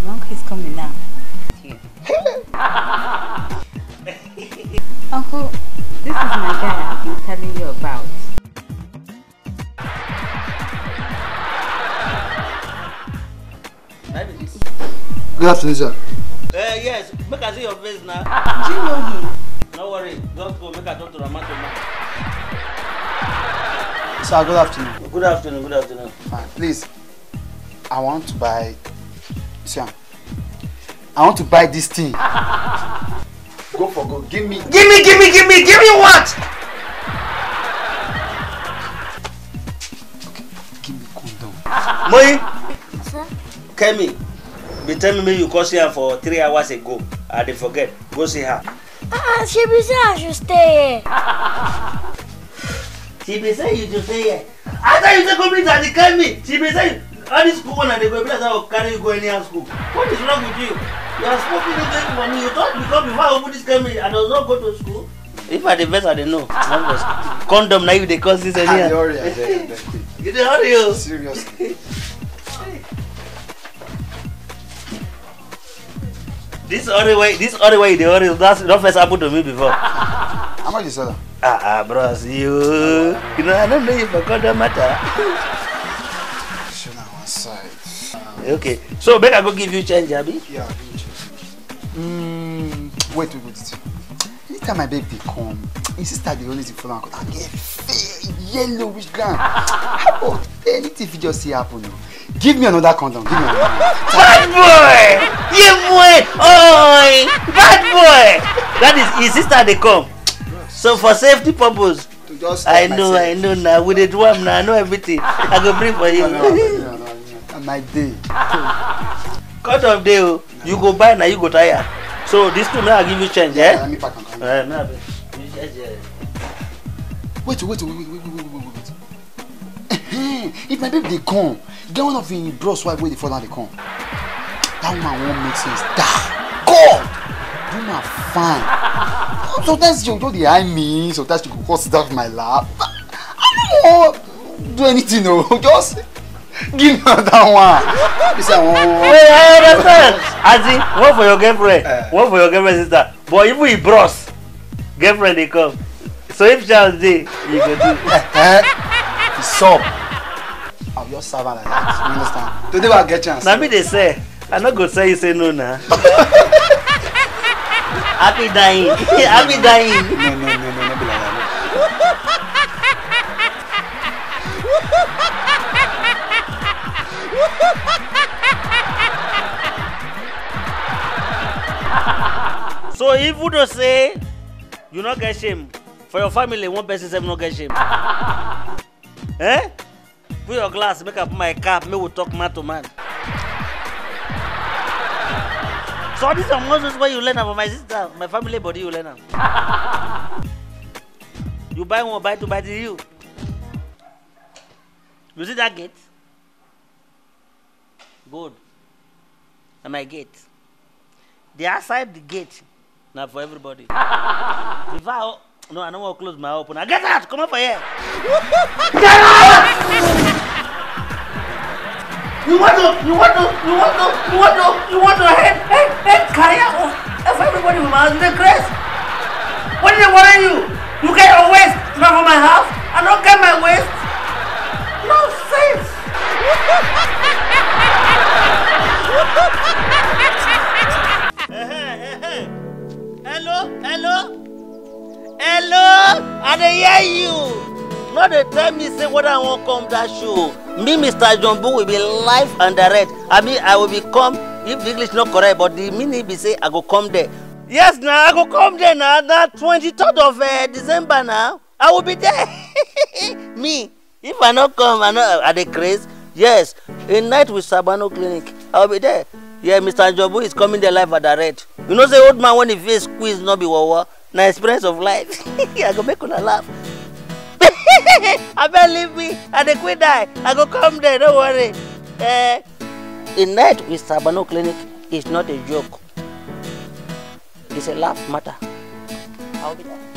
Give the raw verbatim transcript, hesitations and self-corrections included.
My uncle is coming now. Here. Uncle, this is my guy I've been telling you about. Good afternoon, sir. Uh, yes, make I see your face now. Do you know him? No worry, just go make I talk to Ramato man. Sir, good afternoon. Good afternoon, good afternoon. Fine. Please, I want to buy. Sir, I want to buy this thing. Go for go. Give me. Give me, give me, give me, give me what? Okay, give me condom. Moi, Sir? Kemi, be telling me you call see her for three hours ago. I didn't forget. Go see her. Ah, she be say I should stay here. She be say you should stay here. I thought you said go meet her, they call me. She be say all this school and they go, because I will carry you go any school. What is wrong with you? You are spoken English for me. You thought because before I open this Kemi, I does not go to school. If I the best, I don't know. Condom now you they cause this any. You dey hurry you. Seriously. This other way, this other way, the hurry. That's not first happened to me before. How much is that? Ah ah, bros, you. You know I don't know if I condom matter. Show now one side. Okay, so make I go give you change, Abi. Yeah, give me change. Mm, wait, wait, wait. Anytime my baby come, his sister they always follow and I get fair, yellowish gland. How about anything if you just see happen? Give me another condom. Give me another one. Bad boy! Yeah, boy! Oi! Bad boy! That is his sister they come. So for safety purpose, Just I know, I know now. With the drum now, I know everything. I go bring for you. No, no, no, no, no. My day. Cut off day, you go buy now, you go tire. So this two now I give you change, eh? Yeah, let me pack and come. Uh, now, you change, eh? Wait, wait, wait, wait, wait, wait, wait, wait, wait. If my baby they come, get one of the bros wife where they fall down they come. That woman won't make sense. Die. God! You are fine. Sometimes you don't eye me, sometimes you go sit down in my lap. I don't want do anything, no. Just give me another one. You say, oh. Wait, I understand. As in, one for your girlfriend, uh, one for your girlfriend's sister. But if we bros, girlfriend they come. So if Charles day, you go do. It's up. I'll just serve her like that. You understand? Today we'll get chance. Now me they say, I'm not gonna say you say no now. Happy dying. Happy dying. No, no, no, no, no, be like that. So if you don't say, you not get shame. For your family, one person say not get shame. Eh? Put your glass, make up my cap, me will talk man to man. So these are Moses where you learn about my sister, my family body you learn them. You buy one, buy two, buy three you. You see that gate? Good. And my gate. The outside the gate. Now for everybody. If I no, I don't want to close my open. I get out! Come on for here! Get out! You want to, you want to, you want to, you want to, you want to head, head, head, carry out of everybody from my house in the grace. What did they worry you? You get your waist not from my house? I don't get my waist. No sense. Hello, hello, hello. I dey hear you. No, they tell me say what I want come that show. Me, Mister Jumbo, will be live and direct. I mean, I will be come if the English not correct, but the meaning be say I go come there. Yes, now I go come there now. That twenty-third of uh, December now, I will be there. Me, if I not come, I know at the craze. Yes, a night with Sabano Clinic, I will be there. Yeah, Mister Jumbo is coming there live and direct. You know, say old man when he face squeeze not be wawa. Na experience of life. I go make una laugh. I better leave me. I dey quit die. I go come there. Don't worry. Uh, a night with Sabano Clinic is not a joke. It's a laugh matter. I'll be there.